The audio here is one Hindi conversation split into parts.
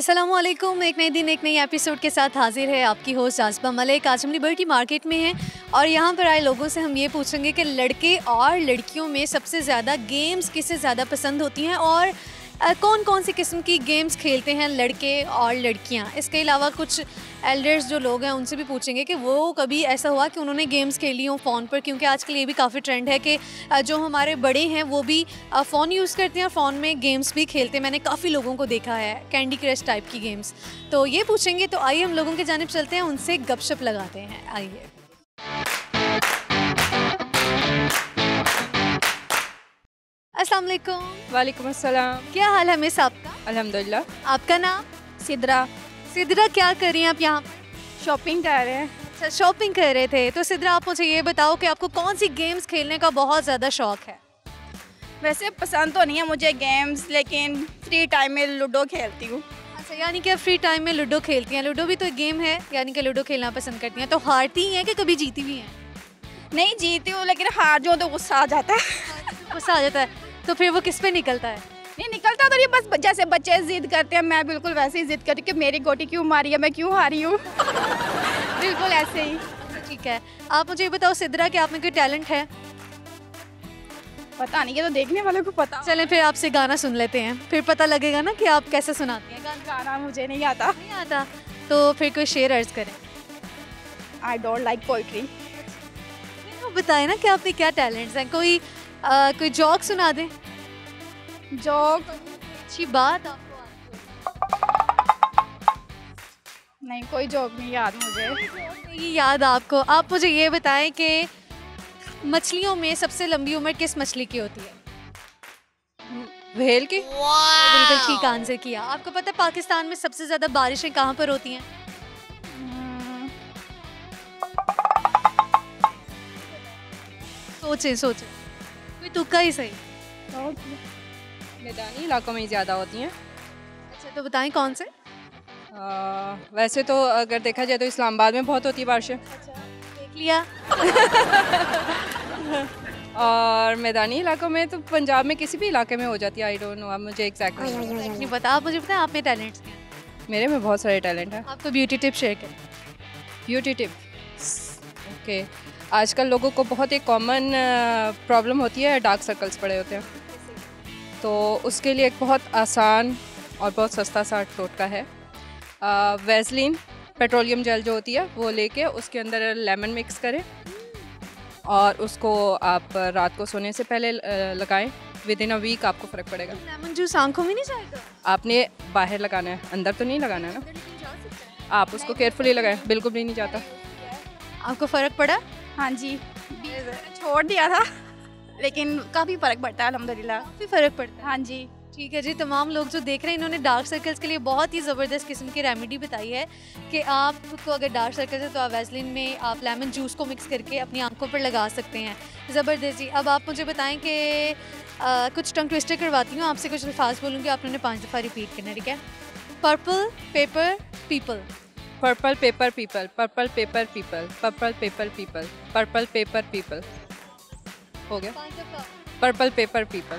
अस्सलामुअलैकुम। एक नए दिन एक नई एपिसोड के साथ हाजिर है आपकी होस्ट जाज़बा मलिक। आज हम लिबर्टी मार्केट में हैं और यहाँ पर आए लोगों से हम ये पूछेंगे कि लड़के और लड़कियों में सबसे ज़्यादा गेम्स किसे ज़्यादा पसंद होती हैं और कौन कौन सी किस्म की गेम्स खेलते हैं लड़के और लड़कियाँ। इसके अलावा कुछ एल्डर्स जो लोग हैं उनसे भी पूछेंगे कि वो कभी ऐसा हुआ कि उन्होंने गेम्स खेली हों फ़ोन पर, क्योंकि आजकल ये भी काफ़ी ट्रेंड है कि जो हमारे बड़े हैं वो भी फ़ोन यूज़ करते हैं और फ़ोन में गेम्स भी खेलते हैं। मैंने काफ़ी लोगों को देखा है, कैंडी क्रश टाइप की गेम्स। तो ये पूछेंगे, तो आइए हम लोगों की जानिब चलते हैं, उनसे गपशप लगाते हैं। आइए। अस्सलाम वालेकुम। वालेकुम अस्सलाम। क्या हाल है मिस आपका? अल्हम्दुलिल्लाह। आपका नाम? सिद्रा। सिद्रा, क्या कर रही हैं आप यहाँ पर? शॉपिंग कर रहे हैं। अच्छा, शॉपिंग कर रहे थे। तो सिद्रा, आप मुझे ये बताओ कि आपको कौन सी गेम्स खेलने का बहुत ज़्यादा शौक है? वैसे पसंद तो नहीं है मुझे गेम्स, लेकिन फ्री टाइम में लूडो खेलती हूँ। अच्छा, यानी कि आप फ्री टाइम में लूडो खेलती हैं। लूडो भी तो एक गेम है, यानी कि लूडो खेलना पसंद करती हैं। तो हारती हैं कि कभी जीती भी हैं? नहीं जीती हूँ, लेकिन हार जाऊँ तो गुस्सा आ जाता है। गुस्सा आ जाता है, तो फिर वो किस पे निकलता है? नहीं निकलता तो नहीं, बस जैसे बच्चे जिद करते हैं मैं बिल्कुल वैसे ही जिद करती हूँ कि मेरी गोटी क्यों मारी है, मैं क्यों हारी हूँ। बिल्कुल ऐसे ही। ठीक है, आप मुझे ये बताओ सिद्रा कि आप में कोई टैलेंट है? पता नहीं, ये तो देखने वाले को पता। चलें फिर आपसे गाना सुन लेते हैं, फिर पता लगेगा ना कि आप कैसे सुनाती हैं। गाना मुझे नहीं आता। नहीं आता तो फिर कोई शेर अर्ज करें। I don't like poetry. बताएं ना कि आप में क्या टैलेंट्स हैं। कोई जोक सुना दें। जोक? अच्छी बात आपको नहीं, कोई जोक नहीं याद मुझे। नहीं याद आपको। आप मुझे ये बताएं कि मछलियों में सबसे लंबी उम्र किस मछली की होती है? व्हेल की। बिल्कुल ठीक आंसर किया। आपको पता है पाकिस्तान में सबसे ज्यादा बारिशें कहाँ पर होती हैं? सोचें सोचें, कोई तुक्का ही सही। मैदानी इलाकों में ज़्यादा होती हैं। अच्छा, तो बताएं कौन से? वैसे तो अगर देखा जाए तो इस्लामाबाद में बहुत होती है बारिशें। अच्छा, देख लिया। और मैदानी इलाकों में तो पंजाब में किसी भी इलाके में हो जाती है। आई डोंट नो, अब मुझे एग्जैक्टली नहीं पता। आप मुझे बताएं आप में टैलेंट्स क्या हैं? मेरे में बहुत सारे टैलेंट हैं। आपको ब्यूटी टिप शेयर करें। Beauty tip? ओके, आजकल लोगों को बहुत एक कॉमन प्रॉब्लम होती है, डार्क सर्कल्स पड़े होते हैं। तो उसके लिए एक बहुत आसान और बहुत सस्ता सा टोटका है। वैसलीन पेट्रोलियम जेल जो होती है वो लेके उसके अंदर लेमन मिक्स करें और उसको आप रात को सोने से पहले लगाएं। विद इन अ वीक आपको फ़र्क पड़ेगा। लेमन जूस आंखों में नहीं जाएगा? आपने बाहर लगाना है, अंदर तो नहीं लगाना है ना। आप उसको केयरफुली लगाएं, बिल्कुल भी नहीं जाता। आपको फ़र्क पड़ा? हाँ जी, छोड़ दिया था लेकिन काफ़ी फ़र्क पड़ता है अल्हम्दुलिल्लाह। काफ़ी फ़र्क पड़ता है। हाँ जी। ठीक है जी। तमाम लोग जो देख रहे हैं इन्होंने डार्क सर्कल्स के लिए बहुत ही ज़बरदस्त किस्म की रेमेडी बताई है कि आपको अगर डार्क सर्कल्स है तो आप वैसलीन में आप लेमन जूस को मिक्स करके अपनी आंखों पर लगा सकते हैं। ज़बरदस्त जी। अब आप मुझे बताएं कि कुछ टंग ट्विस्टर करवाती हूँ आपसे, कुछ अल्फाज बोलूँगी, आप उन्होंने 5 दफ़ा रिपीट करना, ठीक है? Purple paper people. Purple paper people, purple paper people, purple paper people, purple paper people. हो गया। Purple paper people.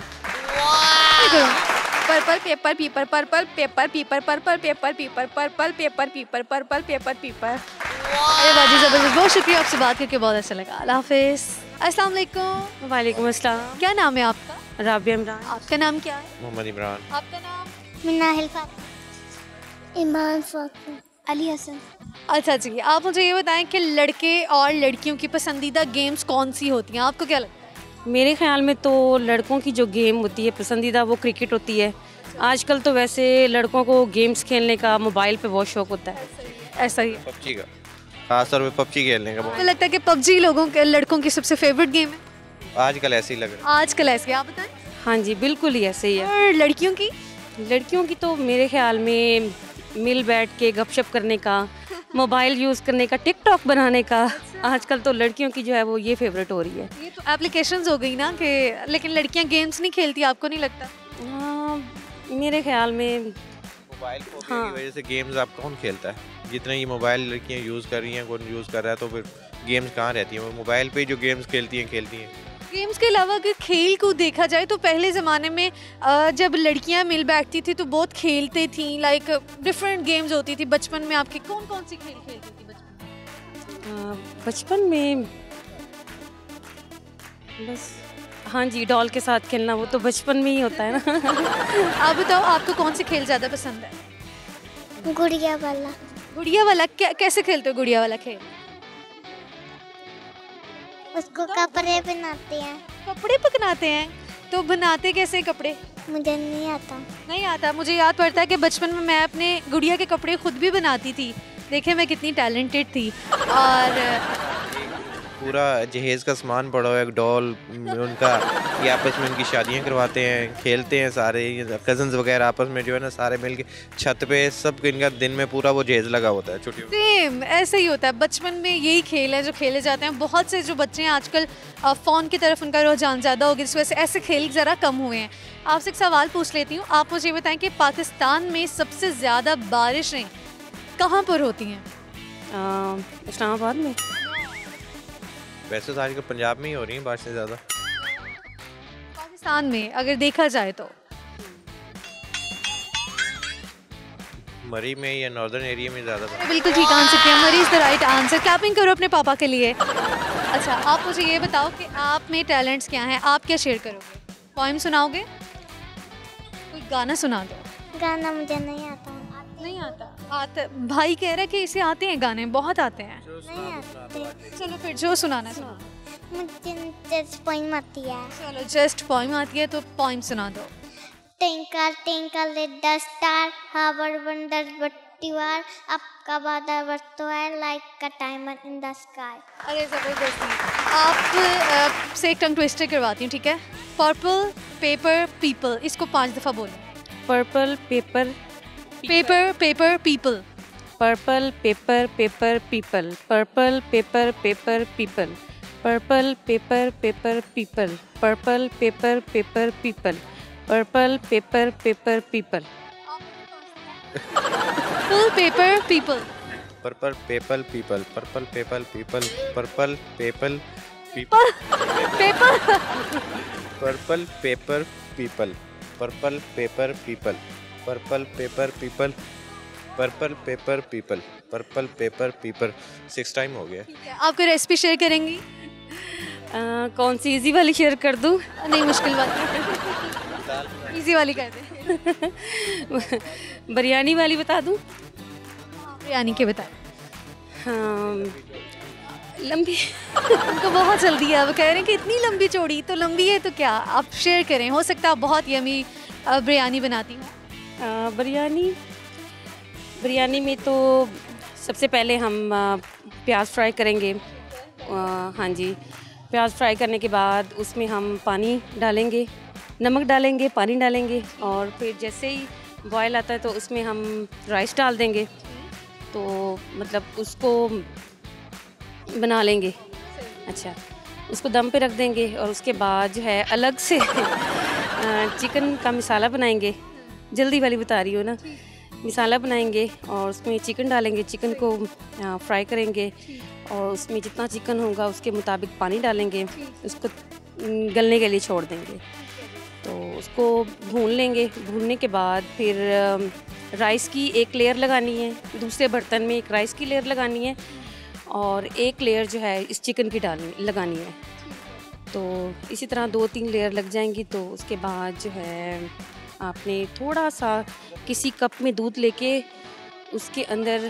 Purple paper peeper, purple paper peeper, purple paper peeper, purple paper peeper, purple paper peeper. अरे बाजी ज़बरदस्त, बहुत शुक्रिया, आपसे बात करके बहुत अच्छा लगा। अल्लाह हाफिज़। अस्सलाम वालेकुम। वालेकुम अस्सलाम। क्या नाम है आपका? राबिया इमरान। आपका नाम क्या है? मोहम्मद इमरान। आपका नाम? मिनाहिल ईमान फातिमा अली हसन। अच्छा जी, आप मुझे ये बताएं कि लड़के और लड़कियों की पसंदीदा गेम्स कौन सी होती हैं? आपको क्या लगता है? मेरे ख्याल में तो लड़कों की जो गेम होती है पसंदीदा वो क्रिकेट होती है। आजकल तो वैसे लड़कों को गेम्स खेलने का मोबाइल पे बहुत शौक होता है। ऐसा ही है। पबजी का, खास तौर पे पबजी खेलने का मुझे लगता है कि पबजी लड़कों की सबसे फेवरेट गेम है आजकल ऐसे ही लग रहा आजकल। ऐसे आप बताएं। हाँ जी, बिल्कुल ही ऐसे ही है। और लड़कियों की? लड़कियों की तो मेरे ख्याल में मिल बैठ के गपशप करने का, मोबाइल यूज़ करने का, टिकटॉक बनाने का। आजकल तो लड़कियों की जो है वो ये फेवरेट हो रही है। ये तो एप्लीकेशंस हो गई ना कि, लेकिन लड़कियां गेम्स नहीं खेलती, आपको नहीं लगता? मेरे ख्याल में मोबाइल फोबिया हाँ। की वजह से गेम्स आप कौन खेलता है? जितने ये मोबाइल लड़कियां यूज़ कर रही हैं, कौन यूज़ कर रहा है, तो फिर गेम्स कहाँ रहती हैं? वो मोबाइल पे जो गेम्स खेलती हैं। गेम्स के अलावा अगर खेल को देखा जाए तो पहले ज़माने में जब लड़कियां मिल बैठती थी तो बहुत खेलते थी, लाइक डिफरेंट गेम्स होती थी। बचपन में आपके कौन कौन सी खेल खेलती थी बचपन में बस हाँ जी, डॉल के साथ खेलना वो तो बचपन में ही होता है ना। आप बताओ आपको कौन सी खेल ज़्यादा पसंद है? गुड़िया वाला। गुड़िया वाला कैसे खेलते हो गुड़िया वाला खेल? उसको कपड़े बनाते हैं। कपड़े पकनाते हैं? तो बनाते कैसे कपड़े? मुझे नहीं आता। नहीं आता। मुझे याद पड़ता है कि बचपन में मैं अपने गुड़िया के कपड़े खुद भी बनाती थी। देखिए मैं कितनी टैलेंटेड थी। और पूरा जहेज का सामान पड़ा हुआ है, डॉल उनका, ये आपस में उनकी शादियां करवाते हैं, खेलते हैं सारे कजन्स वगैरह आपस में जो है ना, सारे मिल के छत पे सब इनका दिन में पूरा वो जहेज लगा होता है छुट्टियों में। सेम ऐसे ही होता है। बचपन में यही खेल है जो खेले जाते हैं। बहुत से जो बच्चे हैं आजकल फ़ोन की तरफ उनका रुझान ज़्यादा हो गया, जिस वजह से ऐसे खेल ज़रा कम हुए हैं। आपसे एक सवाल पूछ लेती हूँ, आप मुझे बताएं कि पाकिस्तान में सबसे ज़्यादा बारिशें कहाँ पर होती हैं? इस्लामाबाद में। वैसे तो आजकल पंजाब में ही हो रही है बारिशें ज़्यादा। पाकिस्तान में अगर देखा जाए तो मरी में या नॉर्दर्न एरिया में ज़्यादा। बिल्कुल ठीक आंसर किया। Mary is the right answer. Clapping करो अपने पापा के लिए। अच्छा आप मुझे ये बताओ कि आप में टैलेंट्स क्या हैं? आप क्या शेयर करोगे? पोइम सुनाओगे? कोई गाना सुना दो। गाना मुझे नहीं आता। नहीं आता? भाई कह रहा है कि इसे आते हैं गाने, बहुत आते हैं। नहीं आते। चलो फिर जो सुनाना सुना। मुझे जस्ट पोइम आती है। चलो जस्ट पोइम आती है तो पोइम सुना दो। Twinkle twinkle little star, how wonders what you are. आपका बादल बरसता है like a diamond in the sky. अरे ज़बरदस्त। आप से एक टंग ट्विस्टर करवाती हूँ, ठीक है? पर्पल पेपर पीपल, इसको 5 दफ़ा बोलो। Purple paper paper paper people. Purple paper paper people. Purple paper paper people. Purple paper paper people. Purple paper paper people. Purple paper paper people. Full paper people. Purple paper people, purple paper people, purple paper people, paper purple paper people, purple paper people, purple paper people, purple paper people, purple paper people. 6 time हो गया। आपको रेसिपी शेयर करेंगी? कौन सी इजी वाली शेयर कर दूँ? नहीं मुश्किल वाली। इजी वाली कर दे। बिरयानी वाली बता दूँ? बिरयानी के बताएं। हाँ, लंबी। उनको बहुत जल्दी है, वो कह रहे हैं कि इतनी लंबी चौड़ी, तो लंबी है तो क्या, आप शेयर करें। हो सकता है आप बहुत यमी बिरयानी बनाती हूँ। बिरयानी में तो सबसे पहले हम प्याज फ्राई करेंगे। हाँ जी, प्याज फ्राई करने के बाद उसमें हम पानी डालेंगे, नमक डालेंगे, पानी डालेंगे, और फिर जैसे ही बॉयल आता है तो उसमें हम राइस डाल देंगे। तो मतलब उसको बना लेंगे। अच्छा, उसको दम पे रख देंगे और उसके बाद जो है अलग से चिकन का मसाला बनाएंगे। जल्दी वाली बता रही हो ना। मसाला बनाएंगे और उसमें चिकन डालेंगे, चिकन को फ्राई करेंगे और उसमें जितना चिकन होगा उसके मुताबिक पानी डालेंगे, उसको गलने के लिए छोड़ देंगे। तो उसको भून लेंगे। भूनने के बाद फिर राइस की एक लेयर लगानी है, दूसरे बर्तन में एक राइस की लेयर लगानी है और एक लेयर जो है इस चिकन की लगानी है। तो इसी तरह 2-3 लेयर लग जाएंगी। तो उसके बाद जो है आपने थोड़ा सा किसी कप में दूध लेके उसके अंदर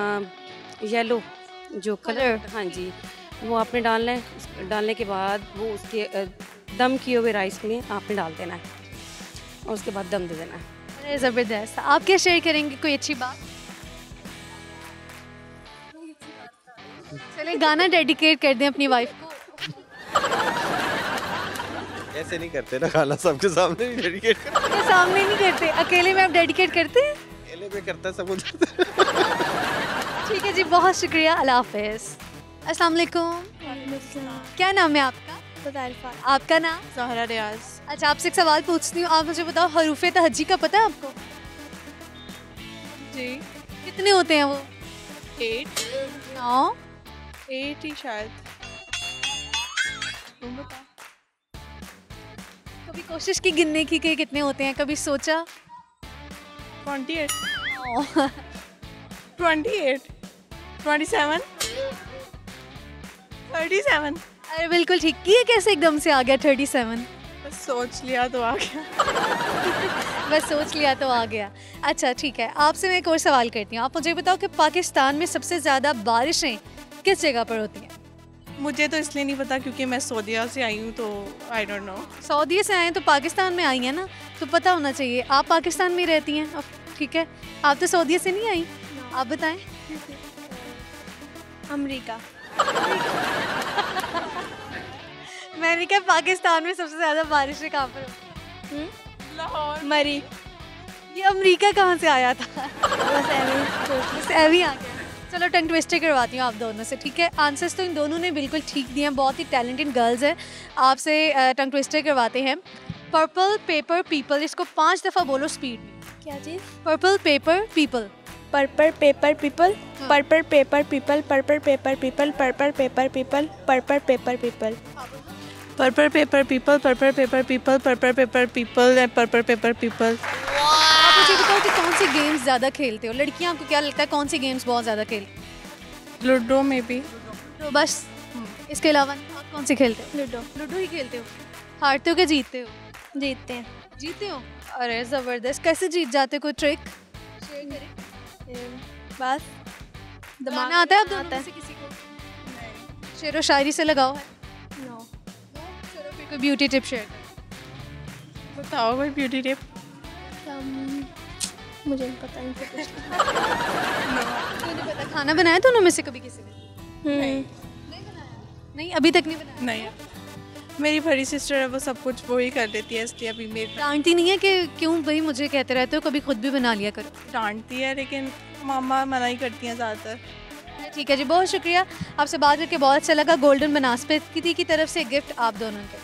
येलो जो कलर, हाँ जी, वो आपने डालना है। डालने के बाद वो उसके दम किए हुए राइस में आपने डाल देना है और उसके बाद दम दे देना है। अरे ज़बरदस्त। आप क्या शेयर करेंगे? कोई अच्छी बात? चलिए गाना डेडिकेट कर दें अपनी वाइफ को। ऐसे नहीं करते ना, खाना सबके सामने नहीं डेडिकेट करते। सबके सामने नहीं करते, अकेले में आप डेडिकेट करते हैं? अकेले में करता सब कुछ। ठीक है जी, बहुत शुक्रिया। अल्लाह हाफ़िज़। अस्सलाम वालेकुम। क्या नाम है आपका? आपका नाम? ज़हरा रियाज। अच्छा, आपसे एक सवाल पूछती हूँ। आप मुझे बताओ, हरूफ तहज्जी का पता है आपको? जी। कितने होते हैं वो? 8 9 8 ही शायद। कभी कोशिश की गिनने की कि कितने होते हैं, कभी सोचा? 28 28 27 37। अरे बिल्कुल ठीक, ये कैसे एकदम से आ गया 37? बस सोच लिया तो आ गया। बस सोच लिया तो आ गया। अच्छा ठीक है, आपसे मैं एक और सवाल करती हूँ। आप मुझे बताओ कि पाकिस्तान में सबसे ज़्यादा बारिशें किस जगह पर होती हैं? मुझे तो इसलिए नहीं पता क्योंकि मैं सऊदीया से आई हूँ, तो आई डोंट नो। सऊदी से आए हैं तो पाकिस्तान में आई हैं ना, तो पता होना चाहिए। आप पाकिस्तान में रहती हैं अब, ठीक है। आप तो सऊदी से नहीं आई, आप बताएं। अमेरिका। मैंने कहा पाकिस्तान में सबसे ज़्यादा बारिशें कहाँ पर होती हैं? लाहौर। मरी। ये अमेरिका कहाँ से आया था? बस ऐवी आ गया। चलो टंग ट्विस्टर करवाती हूँ आप दोनों से, ठीक है। आंसर्स तो इन दोनों ने बिल्कुल ठीक दिए हैं, बहुत ही टैलेंटेड गर्ल्स हैं। आपसे टंग ट्विस्टर करवाते हैं। पर्पल पेपर पीपल, इसको 5 दफ़ा बोलो स्पीड में। क्या चीज़? Purple paper people. Purple paper people, purple paper people, purple paper people, purple paper people, purple paper people. Purple paper people, purple paper people, purple paper people and purple paper people. आप मुझे बताओ कि कौन सी गेम्स ज़्यादा खेलते हो? लड़कियाँ, आपको क्या लगता है कौन सी गेम्स बहुत ज़्यादा खेलती हो? लूडो में भी। तो बस इसके अलावा आप कौन सी खेलते हो? लूडो। लूडो ही खेलते हो? हारते हो कि जीतते हो? जीतते हैं। जीते हो? अरे ज़बरदस्त, कैसे जीत जाते हो? कोई ट्रिक शेयर करें। बस गाना आता है आप दोनों में से किसी को? शेरो शायरी से लगाओ है? नो। चलो फिर कोई ब्यूटी टिप शेयर करो। बताओ कोई ब्यूटी टिप। मुझे नहीं पता इनसे कुछ। क्यों नहीं पता? खाना बनाया दोनों में से कभी किसी ने? नहीं बनाया? नहीं अभी तक नहीं बनाया? नहीं, मेरी बड़ी सिस्टर है, वो सब कुछ वो ही कर लेती है, इसलिए अभी मेरी डांटती नहीं है कि क्यों भाई मुझे कहते रहते हो, कभी खुद भी बना लिया करो? डांटती है, लेकिन मामा मना ही करती हैं ज़्यादातर। ठीक है जी, बहुत शुक्रिया, आपसे बात करके बहुत अच्छा लगा। गोल्डन बनास्पति की तरफ से गिफ्ट आप दोनों के।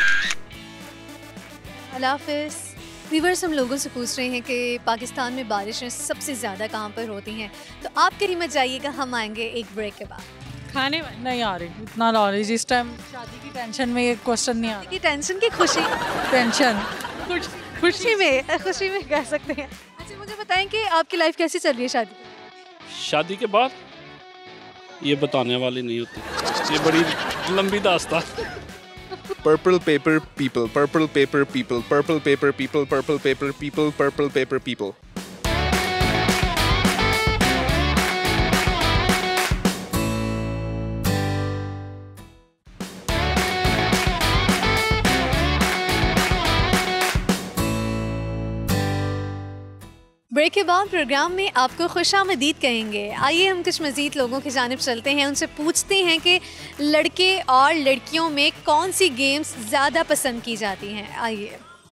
अल्लाह हाफिज़। व्यूअर्स, हम लोगों से पूछ रहे हैं कि पाकिस्तान में बारिशें सबसे ज़्यादा कहाँ पर होती हैं, तो आप कहीं मत जाइएगा, हम आएंगे एक ब्रेक के बाद। खाने में नहीं आ रही इतना नॉलेज इस टाइम, शादी की टेंशन में ये क्वेश्चन नहीं आ रहा। की टेंशन की खुशी? टेंशन खुशी में कह सकते हैं। अच्छा मुझे बताएं कि आपकी लाइफ कैसी चल रही है शादी के बाद? ये बताने वाली नहीं होती, ये बड़ी लंबी दास्तान। Purple paper people, purple paper people, purple paper people, purple paper people, purple paper people. Break के बाद प्रोग्राम में आपको खुशामदीद कहेंगे। आइए हम कुछ मज़ीद लोगों की जानिब चलते हैं, उनसे पूछते हैं कि लड़के और लड़कियों में कौन सी गेम्स ज़्यादा पसंद की जाती हैं। आइए।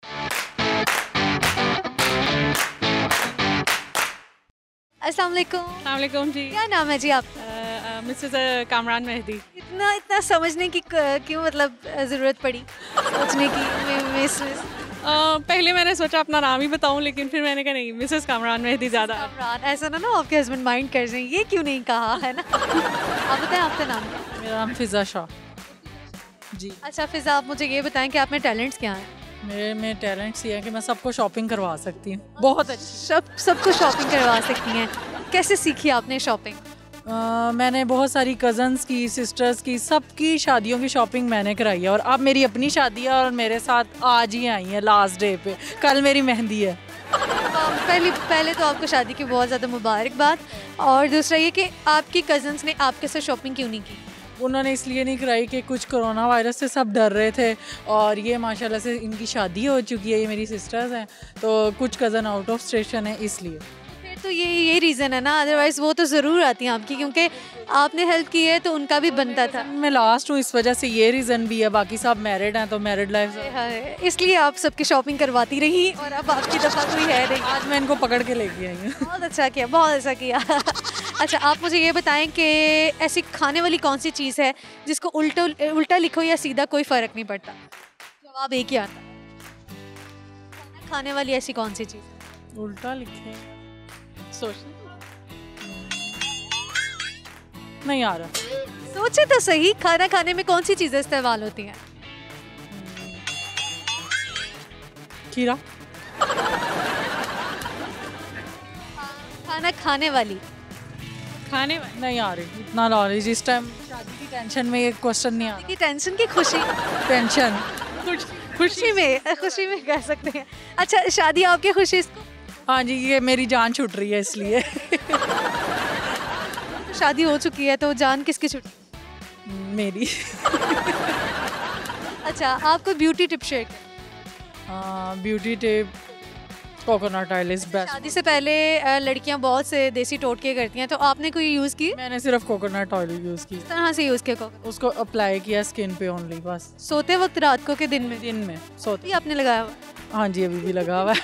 अस्सलाम वालेकुम जी। क्या नाम है जी आपका? मिसेस कामरान मेहदी। इतना समझने की क्यों मतलब ज़रूरत पड़ी सोचने की? मिस पहले मैंने सोचा अपना नाम ही बताऊं, लेकिन फिर मैंने कहा नहीं, मिसेस कामरान मेहदी ज़्यादा। कामरान, ऐसा ना आपके हस्बैंड माइंड कर जाएं, ये क्यों नहीं कहा है ना। आप बताएं आपका नाम क्या? मेरा नाम फिज़ा शाह जी। अच्छा फिज़ा, आप मुझे ये बताएं कि आप में टैलेंट्स क्या हैं? मेरे में टैलेंट्स ये है कि मैं सबको शॉपिंग करवा सकती हूँ, बहुत अच्छी। सबको शॉपिंग करवा सकती हैं। कैसे सीखी आपने शॉपिंग? मैंने बहुत सारी कज़न्स की, सिस्टर्स की, सबकी शादियों की शॉपिंग मैंने कराई है, और अब मेरी अपनी शादी है और मेरे साथ आज ही आई है लास्ट डे पे। कल मेरी मेहंदी है। पहले तो आपको शादी की बहुत ज़्यादा मुबारकबाद। और दूसरा ये कि आपकी कज़न्स ने आपके साथ शॉपिंग क्यों नहीं की? उन्होंने इसलिए नहीं कराई कि कुछ कोरोना वायरस से सब डर रहे थे, और ये माशाल्लाह से इनकी शादी हो चुकी है, ये मेरी सिस्टर्स हैं, तो कुछ कज़न आउट ऑफ स्टेशन है इसलिए। तो ये रीज़न है ना, अदरवाइज़ वो तो ज़रूर आती हैं आपकी, क्योंकि आपने हेल्प की है तो उनका भी बनता था। मैं लास्ट हूँ इस वजह से, ये रीज़न भी है। बाकी सब मैरिड हैं तो मैरिड लाइफ इसलिए आप सबकी शॉपिंग करवाती रही, और अब आपकी दफ़ा कोई है नहीं। आज मैं इनको पकड़ के लेके आई हूँ। बहुत अच्छा किया, बहुत अच्छा किया। अच्छा आप मुझे ये बताएं कि ऐसी खाने वाली कौन सी चीज़ है जिसको उल्टा लिखो या सीधा कोई फ़र्क नहीं पड़ता? जवाब एक ही आता। खाने वाली ऐसी कौन सी चीज़? उल्टा लिखे सोच नहीं आ रहा। सोचे तो सही, खाना खाने में कौन सी चीज़ें इस्तेमाल होती हैं? खीरा। खाना खाने वाली। खाने वाली। नहीं आ रही इतना नॉलेज इस टाइम, शादी की टेंशन में ये क्वेश्चन नहीं आ रहा। की टेंशन की खुशी। टेंशन खुशी में कह सकते हैं। अच्छा, शादी आपकी खुशी इसको? हाँ जी, ये मेरी जान छूट रही है इसलिए। शादी हो चुकी है तो जान किसकी छूटी? मेरी। अच्छा, आपको ब्यूटी टिप शेयर करें? Beauty tip, coconut oil is best. शादी से पहले लड़कियां बहुत से देसी टोटके करती हैं, तो आपने कोई यूज़ की? मैंने सिर्फ कोकोनट ऑयल यूज़ की। किस तरह से यूज़ किया? उसको अप्लाई किया स्किन पे ओनली, बस। सोते वक्त, रात को के दिन में? दिन में सोते। आपने लगाया हुआ? हाँ जी, अभी भी लगा हुआ है।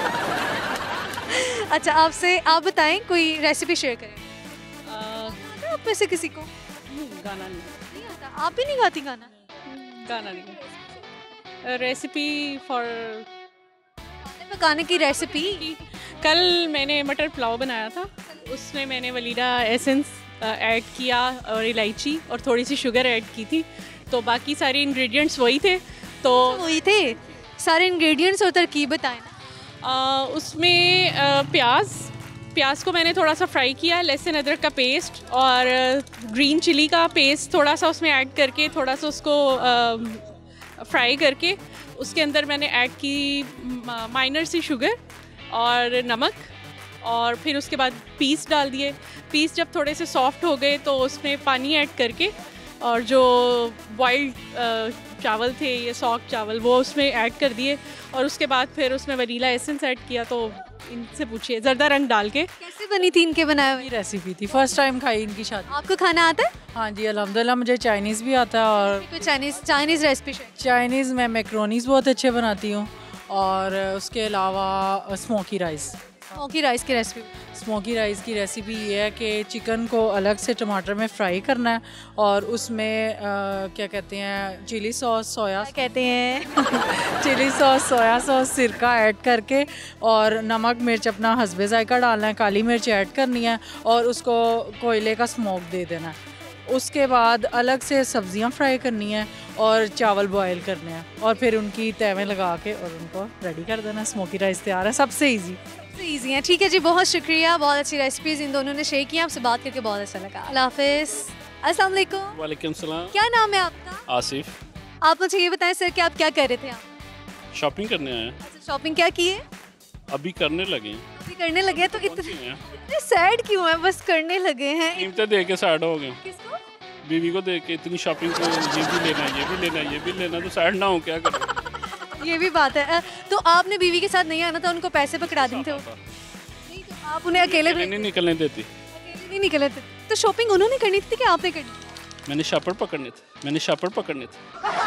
अच्छा, आप बताएं, कोई रेसिपी शेयर करें। आप में से किसी को गाना नहीं आता? आप भी नहीं गाती गाना? गाना नहीं। रेसिपी फॉर पकाने की रेसिपी। कल मैंने मटर पुलाव बनाया था, उसमें मैंने वलीडा एसेंस ऐड किया और इलायची और थोड़ी सी शुगर ऐड की थी, तो बाकी सारे इंग्रेडिएंट्स वही थे। सारे इंग्रेडिएंट्स और तरकीब बताएं। उसमें प्याज को मैंने थोड़ा सा फ्राई किया, लहसुन अदरक का पेस्ट और ग्रीन चिली का पेस्ट थोड़ा सा उसमें ऐड करके थोड़ा सा उसको फ्राई करके उसके अंदर मैंने ऐड की माइनर सी शुगर और नमक, और फिर उसके बाद पीस डाल दिए। पीस जब थोड़े से सॉफ्ट हो गए तो उसमें पानी ऐड करके और जो बॉइल्ड चावल थे, ये सॉफ्ट चावल, वो उसमें ऐड कर दिए और उसके बाद फिर उसमें वनीला एसेंस ऐड किया। तो इनसे पूछिए, जर्दा रंग डाल के। कैसे बनी थी इनके बनाए हुई रेसिपी थी, फर्स्ट टाइम खाई इनकी शादी। आपको खाना आता है? हाँ जी, अल्हम्दुलिल्लाह मुझे चाइनीज़ भी आता है। और चाइनीज़ रेसिपी? चाइनीज़ में मैक्रोनीज़ बहुत अच्छे बनाती हूँ, और उसके अलावा स्मोकी राइस की रेसिपी ये है कि चिकन को अलग से टमाटर में फ्राई करना है और उसमें क्या कहते हैं, चिली सॉस, सोया कहते हैं चिली सॉस, सोया सॉस, सिरका ऐड करके और नमक मिर्च अपना हस्बे जायका डालना है, काली मिर्च ऐड करनी है और उसको कोयले का स्मोक दे देना है। उसके बाद अलग से सब्जियां फ्राई करनी है और चावल बॉयल करने हैं और फिर उनकी तवे लगा के और उनको रेडी कर देना। स्मोकी राइस तैयार है, सबसे ईजी है। ठीक है जी, बहुत शुक्रिया, बहुत अच्छी रेसिपीज इन दोनों ने शेयर की। आपसे बात करके बहुत अच्छा लगा। अल्लाह हाफिज़। अस्सलाम वालेकुम। वालेकुम सलाम। क्या नाम है आपका? आसिफ। आप मुझे ये बताएं सर कि आप क्या कर रहे थे यहाँ? शॉपिंग करने आए। शॉपिंग क्या की है? अभी करने लगे। तो इतने सैड क्यों है? बस करने लगे हैं। कीमतें दे के सैड हो गए। किसको? बीवी को देख के इतनी शॉपिंग को, ये भी लेना, ये भी लेना, ये भी लेना, तो सैड ना हो क्या करें? ये भी बात है। तो आपने बीवी के साथ नहीं आना था, उनको पैसे पकड़ा दें थे? नहीं, तो आप उन्हें अकेले नहीं निकलने देती। अकेले नहीं निकलने देती। तो शॉपिंग उन्होंने करनी थी कि आपने करनी? मैंने शॉपर पकड़ने थे।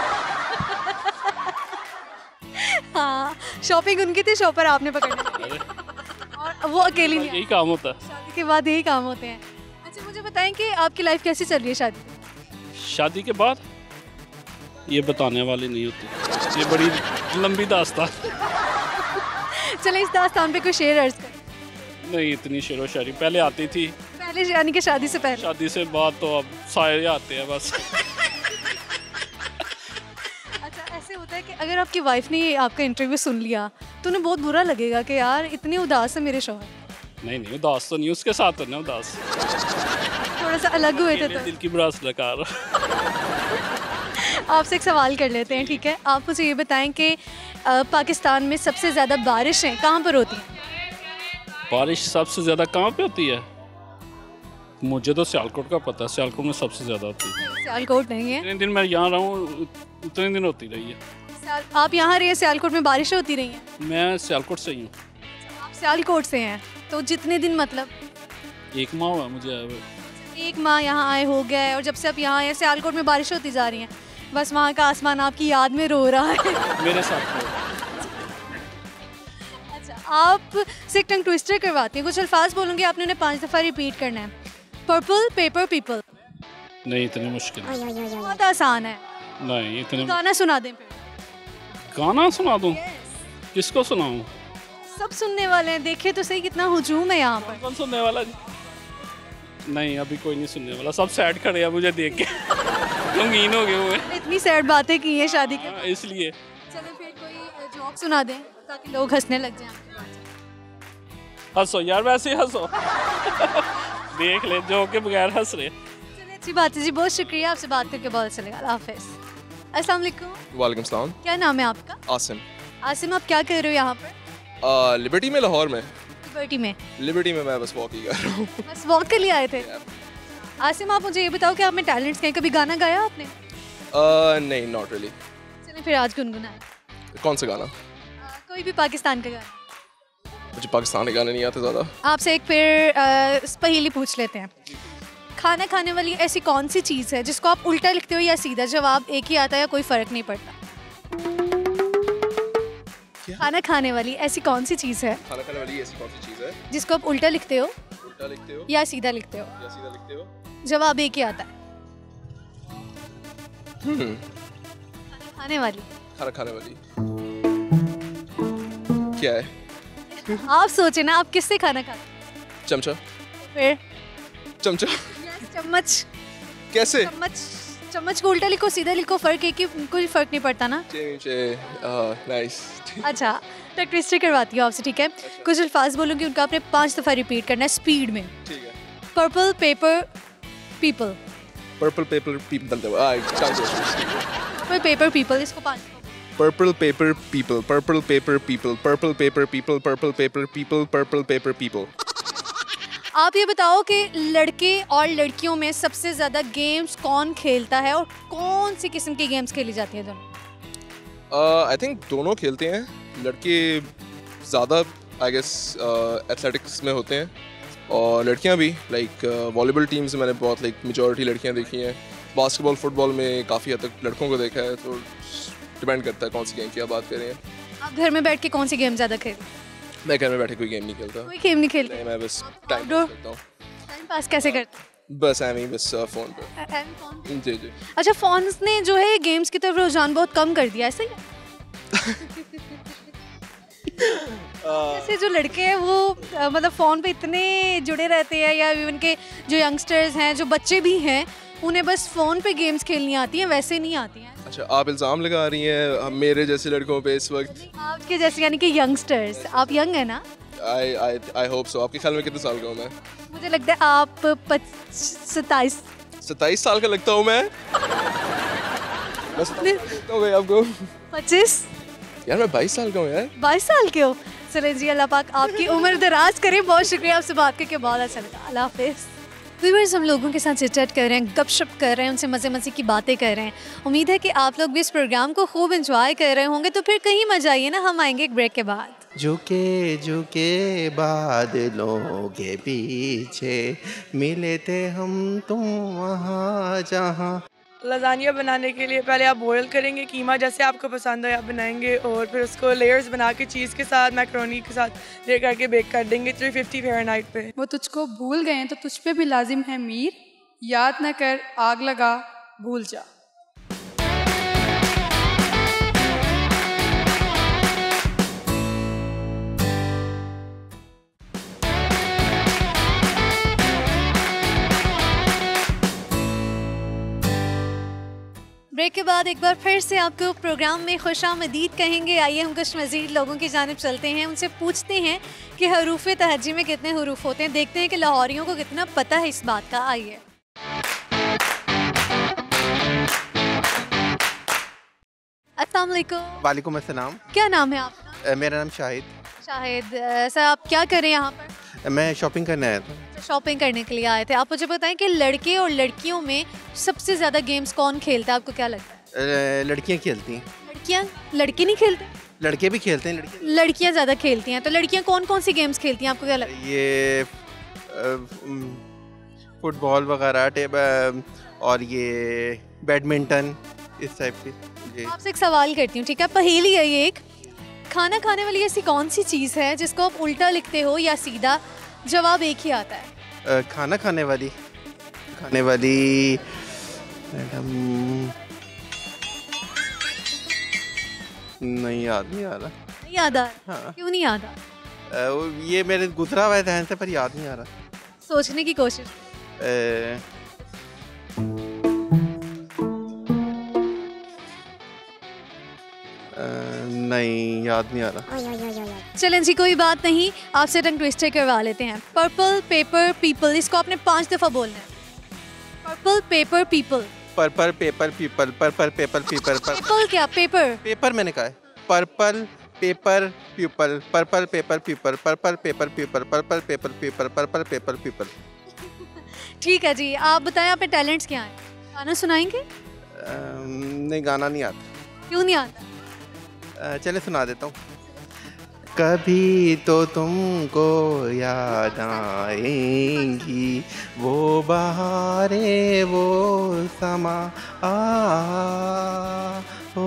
हाँ, शॉपिंग उनकी थी, शॉपर आपने पकड़ने थे। और वो अकेली नहीं। यही काम होता है। शादी के बाद यही काम होते हैं। अच्छा, मुझे बताएं कि आपकी लाइफ कैसी चल रही है शादी के बाद? ये बताने वाली नहीं होती, ये बड़ी लंबी दास्तान। चले इस दास्तान पे कोई शेर अर्ज कर। नहीं, इतनी शेरो शायरी पहले आती थी। पहले यानी कि शादी से पहले? शादी से बाद तो अब सारे आते हैं बस। अच्छा, ऐसे होता है कि अगर आपकी वाइफ ने आपका इंटरव्यू सुन लिया तो उन्हें बहुत बुरा लगेगा कि यार इतनी उदास है मेरे शौहर। नहीं, उदास तो नहीं, उसके साथ तो नहीं उदास, थोड़ा सा अलग हुए थे। दिल की बुरास लगा। आपसे एक सवाल कर लेते हैं, ठीक है? आप मुझे ये बताएं कि पाकिस्तान में सबसे ज़्यादा बारिशें कहाँ पर होती हैं? बारिश सबसे ज़्यादा कहाँ पे होती है? मुझे तो सियालकोट का पता है, सियालकोट में सबसे ज़्यादा होती है। सियालकोट नहीं है? जितने दिन मैं यहाँ रहा हूँ उतने दिन होती रही है। आप यहाँ रहे, सियालकोट में बारिशें होती रही हैं? मैं सियालकोट से ही हूँ। आप सियालकोट से हैं, तो जितने दिन मतलब? 1 माह हुआ मुझे आए हुए। 1 माह यहाँ आए हो गया है, और जब से आप यहाँ आए सियालकोट में बारिश होती जा रही हैं, बस वहाँ का आसमान आपकी याद में रो रहा है। मेरे साथ। अच्छा, आप से एक टंग ट्विस्टर करवाती हैं, कुछ अल्फाज बोलूँगी, आपने उन्हें 5 दफ़ा रिपीट करना है। Purple paper people. नहीं, इतनी मुश्किल बहुत आसान है। नहीं, इतने। गाना सुना दें फिर। गाना सुना दूँ? किसको सुनाऊँ? सब सुनने वाले हैं, देखे तो सही कितना हुजूम है यहाँ पर। कौन सुनने वाला? नहीं, अभी कोई नहीं सुनने वाला, सब सैड खड़े हैं मुझे देख के। गमगीन हो गए हुए। इतनी सैड बातें की हैं शादी के, इसलिए। चलो फिर कोई जोक सुना दें ताकि लोग हंसने लग जाएं आपके बाद। हंसो यार, वैसे ही हंसो। देख ले जो के बगैर हंस रहे। चलिए अच्छी बात है जी, बहुत शुक्रिया, आपसे बात करके बहुत अच्छा लगा। अल्लाह हाफिज़। अस्सलाम वालेकुम। वालेकुम सलाम। क्या नाम है आपका? आसिम। आसिम, आप क्या कर रहे हो यहाँ पर? लिबर्टी में, लाहौर में। लिबर्टी में? लिबर्टी में मैं बस वॉक ही कर रहा हूँ। बस वॉक के लिए आए थे? आसिम, आप मुझे ये बताओ कि आप में टैलेंट्स क्या हैं? कभी गाना गाया आपने? नहीं, नॉट रियली। चलिए फिर आज गुनगुनाएं। कौन सा गाना? कोई भी पाकिस्तान का गाना। मुझे पाकिस्तानी गाने नहीं आते ज़्यादा। आपसे एक फिर पहेली पूछ लेते हैं। खाना खाने वाली ऐसी कौन सी चीज़ है जिसको आप उल्टा लिखते हो या सीधा? जवाब एक ही आता है या कोई फ़र्क नहीं पड़ता? खाना खाने वाली ऐसी कौन सी चीज़ है? खाना खाने वाली ऐसी कौन सी चीज़ है जिसको आप उल्टा लिखते हो या सीधा लिखते हो? जवाब एक ही आता है। खाने वाली। खाना खाने वाली क्या है? आप सोचे ना, आप किससे खाना खाते हैं? चमचा। फिर चमचा। चम्मच। कैसे? चम्मच को उल्टा लिखो सीधा लिखो, फर्क एक ही, कोई फर्क नहीं पड़ता ना। नाइस। अच्छा, तो ट्विस्ट करवाती हूँ आपसे, ठीक है? कुछ अल्फाज बोलूँगी, उनका आपने 5 दफ़ा रिपीट करना है स्पीड में। ठीक है। Purple paper people. Purple paper people. Purple paper people, इसको 5। Purple paper people, purple paper people, purple paper people, purple paper people, purple paper people. आप ये बताओ कि लड़के और लड़कियों में सबसे ज़्यादा गेम्स कौन खेलता है और कौन सी किस्म की गेम्स खेली जाती है दोनों? I think दोनों खेलते हैं। लड़के ज़्यादा आई गेस एथलेटिक्स में होते हैं और लड़कियां भी लाइक वॉलीबॉल टीम्स में मैंने बहुत लाइक मेजॉरिटी लड़कियां देखी हैं। बास्केटबॉल फुटबॉल में काफ़ी हद तक लड़कों को देखा है, तो डिपेंड करता है कौन सी गेम की आप बात कर रहे हैं। आप घर में बैठ के कौन सी गेम ज़्यादा खेलते हैं? मैं घर में बैठे कोई गेम नहीं खेलता। कोई गेम नहीं खेलते? नहीं, मैं बस टाइम पास करता हूँ। टाइम पास कैसे करते हैं? बस एम ही बस फ़ोन पे। जी जी। अच्छा, फ़ोन ने जो है गेम्स की तरफ रुझान बहुत कम कर दिया, ऐसा ही है? जैसे जो लड़के हैं वो मतलब फ़ोन पे इतने जुड़े रहते हैं, या इवन के जो यंगस्टर्स हैं, जो बच्चे भी हैं, उन्हें बस फ़ोन पे गेम्स खेलनी आती हैं, वैसे नहीं आती हैं। अच्छा, आप इल्ज़ाम लगा रही हैं मेरे जैसे लड़कों पे इस वक्त? आपके जैसे यानी कि यंगस्टर्स। आप यंग है ना? I hope so. आपके ख्याल में कितने साल का हूँ मैं? मुझे लगता है आप 27 साल का लगता हूँ मैं। आपको 25? यार मैं 22 साल का हूँ यार। 22 साल के हो? चले जी, अल्लाह पाक आपकी उम्र दराज करे। बहुत शुक्रिया, आपसे बात करके बहुत अच्छा लगा। अल्लाह हाफिज़। व्यूअर्स, हम लोगों के साथ चिट-चैट कर रहे हैं, गपशप कर रहे हैं, उनसे मज़े की बातें कर रहे हैं। उम्मीद है कि आप लोग भी इस प्रोग्राम को खूब एंजॉय कर रहे होंगे। तो फिर कहीं मत जाइए ना, हम आएंगे एक ब्रेक के बाद। झुके बादलों के पीछे मिले थे हम तुम वहाँ जहाँ। लजानिया बनाने के लिए पहले आप बॉयल करेंगे कीमा, जैसे आपको पसंद है आप बनाएंगे, और फिर उसको लेयर्स बना के चीज़ के साथ मैक्रोनी के साथ लेयर करके बेक कर देंगे 350 फ़ारेनहाइट पे। वो तुझको भूल गए तो तुझ पे भी लाजिम है मीर, याद न कर आग लगा भूल जा। ब्रेक के बाद एक बार फिर से आपको प्रोग्राम में खुशामदीद कहेंगे। आइए हम कुछ मज़ीद लोगों की जानिब चलते हैं, उनसे पूछते हैं कि हरूफ तहज्जी में कितने हरूफ होते हैं। देखते हैं कि लाहौरियों को कितना पता है इस बात का। आइए। अस्सलाम वालेकुम। वालेकुम अस्सलाम। क्या नाम है आपका? मेरा नाम शाहिद। शाहिद, सर आप क्या कर रहे हैं यहाँ पर? मैं शॉपिंग करने आया था। शॉपिंग करने के लिए आए थे। आप मुझे बताएं कि लड़के और लड़कियों में सबसे ज़्यादा गेम्स कौन खेलता है? आपको क्या लगता है? लड़कियाँ खेलती हैं। लड़कियाँ? लड़के नहीं खेलते? लड़के भी खेलते हैं। लड़कियाँ ज़्यादा खेलती हैं। तो लड़कियाँ कौन कौन सी गेम्स खेलती हैं, आपको क्या लगता है? ये फुटबॉल वगैरह और ये बैडमिंटन, इस टाइप की। आपसे एक सवाल करती हूँ, ठीक है? पहेली है ये एक। खाना खाने वाली ऐसी कौन सी चीज़ है जिसको आप उल्टा लिखते हो या सीधा? जवाब एक ही आता है। खाना खाने वाली मैडम, नहीं याद नहीं आ रहा। नहीं याद आ रहा? हाँ। क्यों नहीं याद आ रहा? ये मेरे गुजरा हुआ है ध्यान से, पर याद नहीं आ रहा। सोचने की कोशिश। नहीं याद नहीं आ रहा। चलें जी, कोई बात नहीं, आपसे टंग ट्विस्टर करवा लेते हैं। पर्पल पेपर पीपल, इसको आपने 5 दफ़ा बोलना है। Purple paper people. Purple paper people, purple paper people. Purple क्या? पेपर। पेपर मैंने कहा है। Purple paper people, purple paper people, purple paper people, purple paper people, purple paper people. ठीक है जी, आप बताएं आपके टैलेंट्स क्या हैं? गाना सुनाएंगे? नहीं, गाना नहीं आता। क्यों नहीं आता? चले सुना देता हूँ। कभी तो तुमको याद आएंगी वो बहारें, वो समा हो,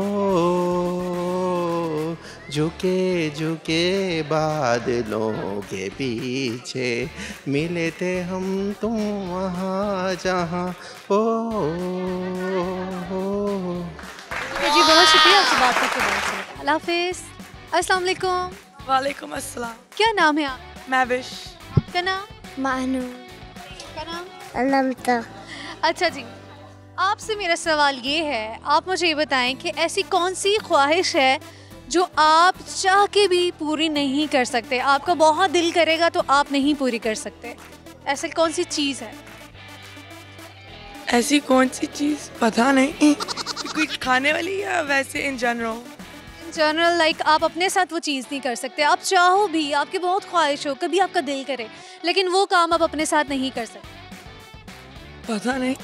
झुके झुके बादलों के पीछे मिले थे हम तुम वहाँ जहाँ हो। जी बहुत शुक्रिया, आपसे बात करके बहुत अच्छा लगा। अल्लाह हाफिज़। अस्सलाम वालेकुम। वालेकुम अस्सलाम। क्या नाम है आप? मैविश। आपका नाम? मानू। आपका नाम? अनंता। अच्छा जी, आपसे मेरा सवाल ये है, आप मुझे ये बताएं कि ऐसी कौन सी ख्वाहिश है जो आप चाह के भी पूरी नहीं कर सकते, आपका बहुत दिल करेगा तो आप नहीं पूरी कर सकते, ऐसी कौन सी चीज़ है? ऐसी कौन सी चीज़? पता नहीं। कोई खाने वाली या वैसे in general? In general, like आप अपने साथ वो चीज़ नहीं कर सकते, आप चाहो भी, आपकी बहुत ख्वाहिश हो, कभी आपका दिल करे, लेकिन वो काम आप अपने साथ नहीं कर सकते। पता नहीं।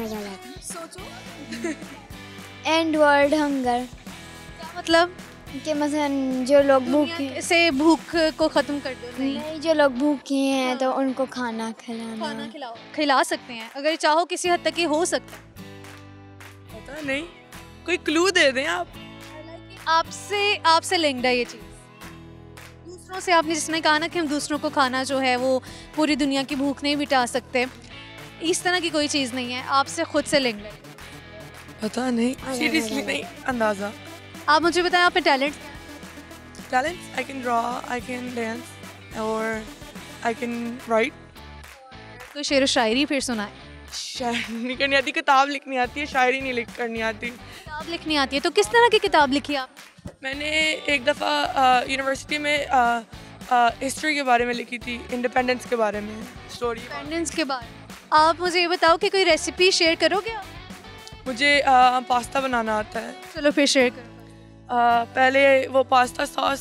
सोचो। And world hunger. क्या मतलब? कि मसलन जो लोग भूखे से भूख को ख़त्म कर दो। नहीं, जो लोग भूखे हैं तो उनको खाना खिलाना। खाना खिलाओ। खिला सकते हैं अगर चाहो, किसी हद तक ये हो सकता है। पता नहीं, कोई क्लू दे दें आप। आपसे लिंक्ड है ये चीज़। दूसरों से, आपने जिसने कहा ना कि हम दूसरों को खाना जो है वो पूरी दुनिया की भूख नहीं मिटा सकते, इस तरह की कोई चीज़ नहीं है, आपसे खुद से लिंक्ड है। पता नहीं, सीरियसली नहीं अंदाज़ा। आप मुझे बताएं आप में talent? Talent, I can draw, I can dance और आई कैन राइट। कोई शेर व शायरी फिर सुनाए। शायरी नहीं करनी आती, किताब लिखनी आती है, शायरी नहीं करनी आती। किताब लिखनी आती है, तो किस तरह की किताब लिखी आप? मैंने एक दफ़ा यूनिवर्सिटी में हिस्ट्री के बारे में लिखी थी, इंडिपेंडेंस के बारे में, स्टोरी इंडिपेंडेंस के बारे में। आप मुझे ये बताओ कि कोई रेसिपी शेयर करोगे आप? मुझे पास्ता बनाना आता है। चलो फिर शेयर करो। पहले वो पास्ता सॉस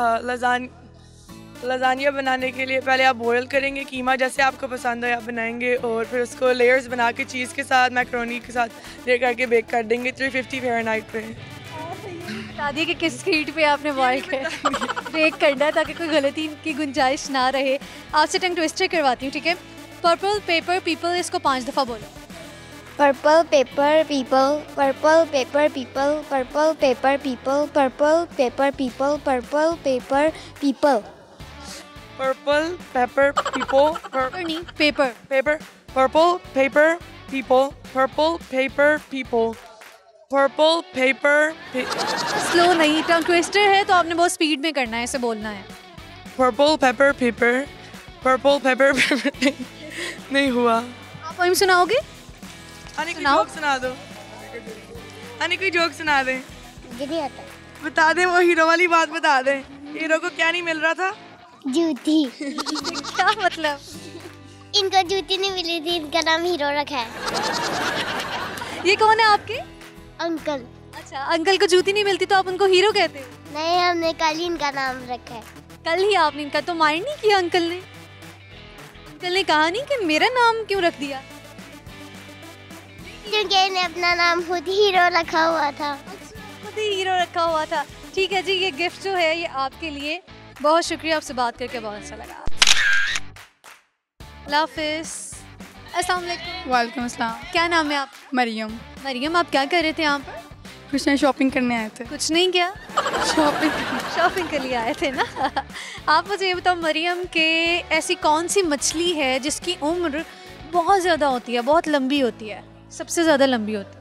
लजानिया बनाने के लिए पहले आप बॉयल करेंगे कीमा, जैसे आपको पसंद है आप बनाएंगे, और फिर उसको लेयर्स बना के चीज़ के साथ, मैकरोनी के साथ ले करके बेक कर देंगे 350 फ़ारेनहाइट पे। बता दिए कि किस हीट पे आपने बॉयल बेक करना है ताकि कोई गलती की गुंजाइश ना रहे। आपसे टंग ट्विस्टर करवाती हूँ, ठीक है? पर्पल पेपर पीपल, इसको 5 दफ़ा बोलो। Purple paper people, purple paper people, purple paper people, purple paper people, purple paper people. Purple paper people, paper नहीं, paper paper, purple paper people, purple paper people, purple paper. Slow नहीं, टंग ट्विस्टर है तो आपने बहुत स्पीड में करना है, ऐसे बोलना है। Purple paper paper, purple paper. नहीं हुआ। आप पोएम सुनाओगे? आने कोई जोक सुना दो। आने कोई जोक सुना दें। बता दें, वो हीरो वाली बात बता दें। हीरो को क्या नहीं मिल रहा था? जूती। क्या मतलब? इनको जूती नहीं मिली थी, इनका नाम हीरो रखा है। ये कौन है आपके? अंकल। अच्छा, अंकल को जूती नहीं मिलती तो आप उनको हीरो कहते हैं? नहीं, हमने कल ही इनका नाम रखा है। कल ही आपने इनका तो माइंड नहीं किया अंकल ने? अंकल ने कहा नहीं कि मेरा नाम क्यों रख दिया? क्योंकि इन्हें अपना नाम खुद हीरो रखा हुआ था। खुद ही हीरो रखा हुआ था। ठीक है जी, ये गिफ्ट जो है ये आपके लिए। बहुत शुक्रिया, आपसे बात करके बहुत अच्छा लगा। अल्लाह हाफिज़। अस्सलाम वालेकुम। वालेकुम अस्सलाम। क्या नाम है आप? मरियम। मरियम, आप क्या कर रहे थे यहाँ पर? कुछ नहीं, शॉपिंग करने आए थे। कुछ नहीं क्या? शॉपिंग के लिए आए थे ना? आप मुझे ये बताओ मरियम के ऐसी कौन सी मछली है जिसकी उम्र बहुत ज़्यादा होती है, बहुत लंबी होती है, सबसे ज़्यादा लंबी होती है?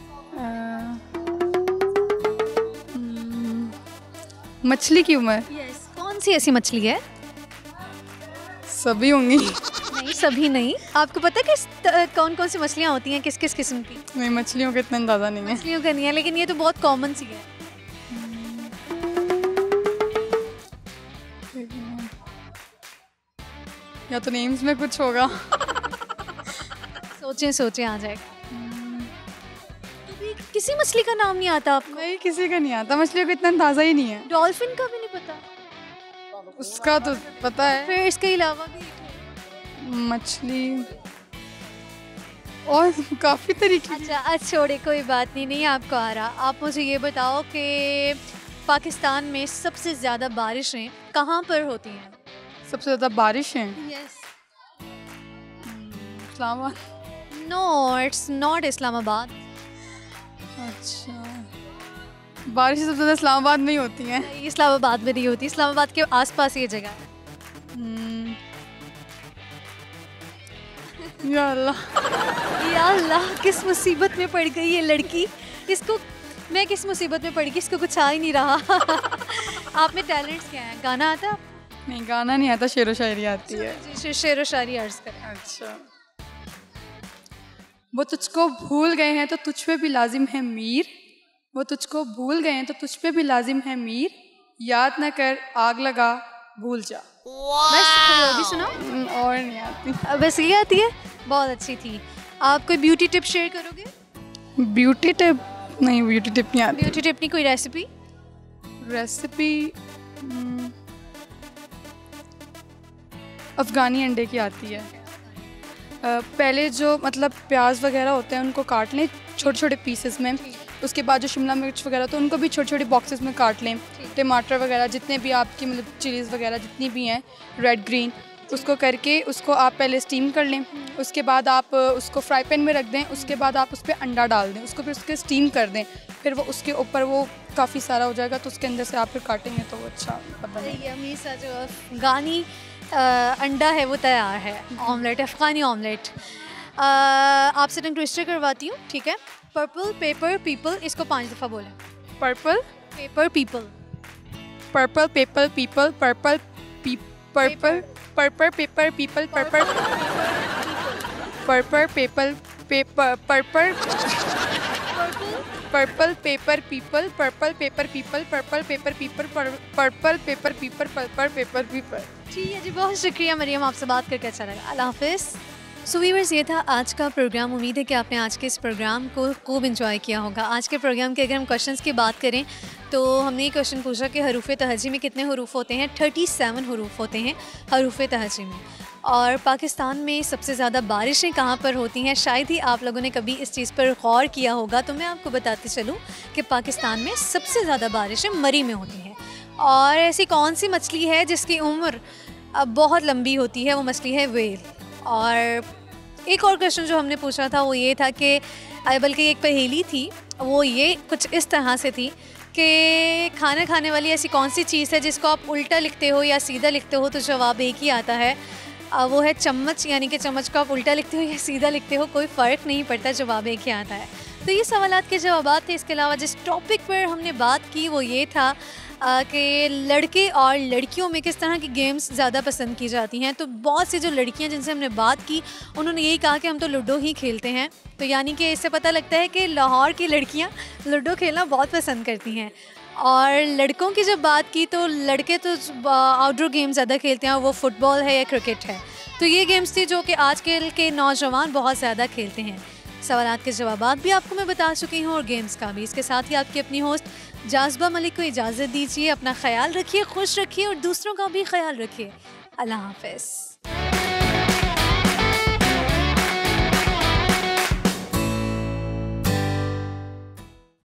मछली की उम्र? यस। कौन सी ऐसी मछली है? सभी होंगी। नहीं, सभी नहीं। आपको पता है कि कौन कौन सी मछलियाँ होती हैं, किस किस किस्म की? नहीं, मछलियों का इतना अंदाज़ा नहीं है। मछलियों का नहीं है, लेकिन ये तो बहुत कॉमन सी है। या तो नेम्स में कुछ होगा। सोचें सोचें आ जाएगा। कभी किसी मछली का नाम नहीं आता आपको? नहीं, किसी का नहीं आता, मछलियों को इतना अंदाजा ही नहीं है। डॉल्फिन का भी नहीं पता? उसका तो पता है। फिर इसके अलावा भी मछली और काफ़ी तरीके। अच्छा छोड़े, कोई बात नहीं आपको आ रहा। आप मुझे ये बताओ कि पाकिस्तान में सबसे ज़्यादा बारिशें कहाँ पर होती हैं? सबसे ज़्यादा बारिशें? Yes. Islamabad? No, it's not Islamabad. अच्छा, बारिश सबसे ज़्यादा इस्लामाबाद में ही होती हैं? नहीं, इस्लामाबाद में नहीं होती, इस्लामाबाद के आसपास ये जगह है। या अल्लाह, या अल्लाह, किस मुसीबत में पड़ गई ये लड़की। इसको मैं किस मुसीबत में पड़ गई, इसको कुछ आ ही नहीं रहा। आप में टैलेंट्स क्या हैं? गाना आता है? नहीं, गाना नहीं आता, शेर व शायरी आती है। जी, शेर व शायरी अर्ज करें। अच्छा। वो तुझको भूल गए हैं तो तुझ पे भी लाजिम है मीर, वो तुझको भूल गए हैं तो तुझ पे भी लाजिम है मीर, याद न कर आग लगा भूल जा। बस कोई और भी सुनाओ? और नहीं आती। बस ये आती है? बहुत अच्छी थी। आप कोई ब्यूटी टिप शेयर करोगे? Beauty tip? नहीं, ब्यूटी टिप नहीं आती। ब्यूटी टिप नहीं, कोई रेसिपी? रेसिपी अफ़गानी अंडे की आती है। पहले जो मतलब प्याज वगैरह होते हैं उनको काट लें छोटे छोटे पीसेस में, उसके बाद जो शिमला मिर्च वगैरह तो उनको भी छोटे छोटे बॉक्सेस में काट लें, टमाटर वगैरह जितने भी आपकी मतलब चिलीज़ वगैरह जितनी भी हैं रेड ग्रीन, उसको करके उसको आप पहले स्टीम कर लें। उसके बाद आप उसको फ्राई पैन में रख दें, उसके बाद आप उस पर अंडा डाल दें, उसको फिर उसके स्टीम कर दें, फिर वो उसके ऊपर वो काफ़ी सारा हो जाएगा तो उसके अंदर से आप फिर काटेंगे तो वो अच्छा बनेगा। यम्मी सा जो अफ़गानी अंडा है वो तैयार है। ऑमलेट, अफ़गानी ऑमलेट। आपसे टंग ट्विस्टर करवाती हूँ, ठीक है? पर्पल पेपर पीपल, इसको 5 दफ़ा बोलें। Purple paper people, purple paper people, purple purple purple paper people, purple purple paper paper purple purple paper people, purple paper people, purple paper people, purple paper people, purple paper people. ठीक है जी, बहुत शुक्रिया मरियम, आपसे बात करके अच्छा लगा। अल्लाह हाफ़िज़। सो व्यूअर्स, ये था आज का प्रोग्राम। उम्मीद है कि आपने आज के इस प्रोग्राम को खूब एंजॉय किया होगा। आज के प्रोग्राम के अगर हम क्वेश्चंस की बात करें तो हमने ये क्वेश्चन पूछा कि हरूफ तहजी में कितने हरूफ होते हैं? 37 हरूफ होते हैं हरूफ तहजी में। और पाकिस्तान में सबसे ज़्यादा बारिशें कहाँ पर होती हैं? शायद ही आप लोगों ने कभी इस चीज़ पर गौर किया होगा, तो मैं आपको बताती चलूँ कि पाकिस्तान में सबसे ज़्यादा बारिशें मरी में होती हैं। और ऐसी कौन सी मछली है जिसकी उम्र बहुत लंबी होती है? वो मछली है व्हेल। और एक और क्वेश्चन जो हमने पूछा था वो ये था कि बल्कि एक पहेली थी, वो ये कुछ इस तरह से थी कि खाना खाने वाली ऐसी कौन सी चीज़ है जिसको आप उल्टा लिखते हो या सीधा लिखते हो तो जवाब एक ही आता है, वो है चम्मच। यानी कि चम्मच को आप उल्टा लिखते हो या सीधा लिखते हो कोई फ़र्क नहीं पड़ता, जवाब एक ही आता है। तो ये सवालात के जवाब थे। इसके अलावा जिस टॉपिक पर हमने बात की वो ये था कि लड़के और लड़कियों में किस तरह की गेम्स ज़्यादा पसंद की जाती हैं। तो बहुत सी जो लड़कियां जिनसे हमने बात की उन्होंने यही कहा कि हम तो लूडो ही खेलते हैं। तो यानी कि इससे पता लगता है कि लाहौर की लड़कियां लूडो खेलना बहुत पसंद करती हैं। और लड़कों की जब बात की तो लड़के तो आउटडोर गेम ज़्यादा खेलते हैं, वो फुटबॉल है या क्रिकेट है। तो ये गेम्स थी जो कि आजकल के नौजवान बहुत ज़्यादा खेलते हैं। सवालात के जवाबात भी आपको मैं बता चुकी हूँ और गेम्स का भी। इसके साथ ही आपकी अपनी होस्ट जाज़बा मलिक को इजाज़त दीजिए। अपना ख्याल रखिए, खुश रखिए और दूसरों का भी ख्याल रखिए। अल्लाह हाफ़िज़।